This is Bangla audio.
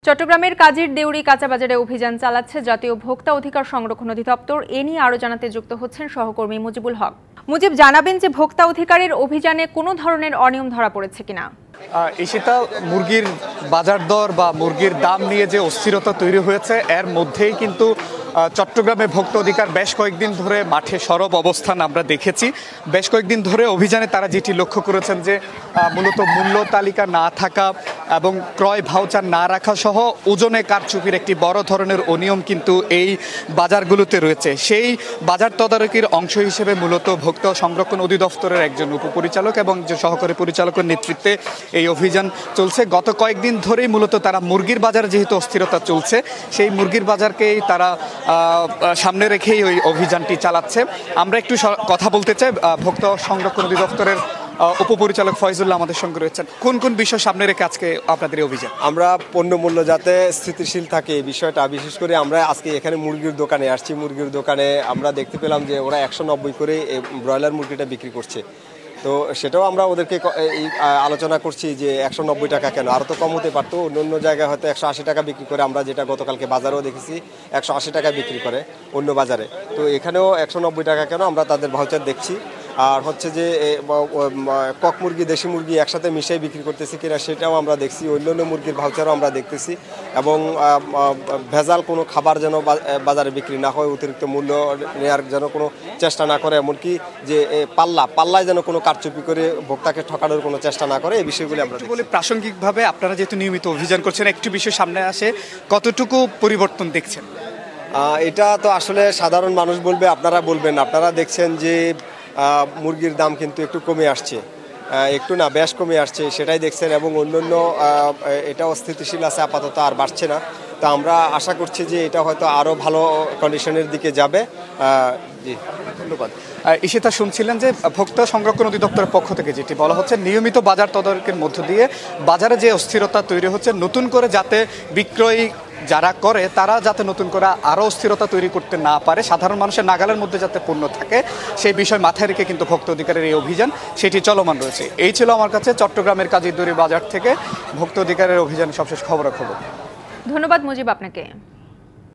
চট্টগ্রামের কাজীর দেউরি কাঁচা বাজারে অভিযান চালাচ্ছে জাতীয় ভোক্তা অধিকার সংরক্ষণ অধিদপ্তর। এ নিয়ে আরো জানাতে যুক্ত হচ্ছেন সহকর্মী মুজিবুল হক। মুজিব, জানাবেন যে ভোক্তা অধিকারের অভিযানে কোনো ধরনের অনিয়ম ধরা পড়েছে কিনা? সেটা মুরগির বাজার দর বা মুরগির দাম নিয়ে যে অস্থিরতা তৈরি হয়েছে এর মধ্যেই কিন্তু চট্টগ্রামে ভোক্তা অধিকার বেশ কয়েকদিন ধরে মাঠে সরব অবস্থান আমরা দেখেছি। বেশ কয়েকদিন ধরে অভিযানে তারা যেটি লক্ষ্য করেছেন যে মূলত মূল্য তালিকা না থাকা এবং ক্রয় ভাউচার না রাখা সহ ওজনে কারচুপির একটি বড় ধরনের অনিয়ম কিন্তু এই বাজারগুলোতে রয়েছে। সেই বাজার তদারকির অংশ হিসেবে মূলত ভোক্তা সংরক্ষণ অধিদপ্তরের একজন উপপরিচালক এবং যে সহকারী পরিচালকের নেতৃত্বে এই অভিযান চলছে। গত কয়েকদিন ধরেই মূলত তারা মুরগির বাজারে যেহেতু অস্থিরতা চলছে, সেই মুরগির বাজারকেই তারা সামনে রেখেই ওই অভিযানটি চালাচ্ছে। আমরা একটু কথা বলতে চাই ভোক্তা সংরক্ষণ অধিদপ্তরের উপপরিচালক ফয়জুল্লাহ আমাদের সঙ্গে রয়েছেন। কোন কোন বিষয় সামনে রেখে আজকে আপনাদের অভিযান? আমরা পণ্য মূল্য যাতে স্থিতিশীল থাকে এই বিষয়টা, বিশেষ করে আমরা আজকে এখানে মুরগির দোকানে আসছি। মুরগির দোকানে আমরা দেখতে পেলাম যে ওরা 190 করে ব্রয়লার মুরগিটা বিক্রি করছে। তো সেটাও আমরা ওদেরকে আলোচনা করছি যে 190 টাকা কেন, আরও তো কম হতে পারতো। অন্য জায়গায় হয়তো 180 টাকা বিক্রি করে, আমরা যেটা গতকালকে বাজারেও দেখেছি 180 টাকা বিক্রি করে অন্য বাজারে। তো এখানেও 190 টাকা কেন, আমরা তাদের ভাউচার দেখছি। আর হচ্ছে যে কক মুরগি দেশি মুরগি একসাথে মিশিয়ে বিক্রি করতেছি কিনা সেটাও আমরা দেখছি। অন্যান্য মুরগির ভাউচারও আমরা দেখতেছি। এবং ভেজাল কোনো খাবার যেন বাজারে বিক্রি না হয়, অতিরিক্ত মূল্য নেওয়ার যেন কোনো চেষ্টা না করে, এমনকি যে পাল্লায় যেন কোনো কারচুপি করে ভোক্তাকে ঠকানোর কোনো চেষ্টা না করে, এই বিষয়গুলি আমরা বলি। প্রাসঙ্গিকভাবে আপনারা যেহেতু নিয়মিত অভিযান করছেন, একটি বিষয় সামনে আসে, কতটুকু পরিবর্তন দেখছেন? এটা তো আসলে সাধারণ মানুষ বলবে, আপনারা বলবেন। আপনারা দেখছেন যে মুরগির দাম কিন্তু একটু কমে আসছে, একটু না বেশ কমে আসছে, সেটাই দেখছেন। এবং অন্যান্য এটাও স্থিতিশীল আছে, আপাতত আর বাড়ছে না। তো আমরা আশা করছি যে এটা হয়তো আরও ভালো কন্ডিশনের দিকে যাবে। জি, ধন্যবাদ। ইশিতা, শুনছিলেন যে ভোক্তা সংরক্ষণ অধিদপ্তরের পক্ষ থেকে যেটি বলা হচ্ছে, নিয়মিত বাজার তদারকির মধ্য দিয়ে বাজারে যে অস্থিরতা তৈরি হচ্ছে, নতুন করে যাতে বিক্রয় যারা করে তারা যাতে নতুন করে আরও অস্থিরতা তৈরি করতে না পারে, সাধারণ মানুষের নাগালের মধ্যে যাতে পণ্য থাকে, সেই বিষয় মাথায় রেখে কিন্তু ভোক্তা অধিকারের এই অভিযান সেটি চলমান রয়েছে। এই ছিল আমার কাছে চট্টগ্রামের কাজীর দেউরি বাজার থেকে ভোক্তা অধিকারের অভিযানের সবশেষ খবরাখবর। ধন্যবাদ মুজিব আপনাকে।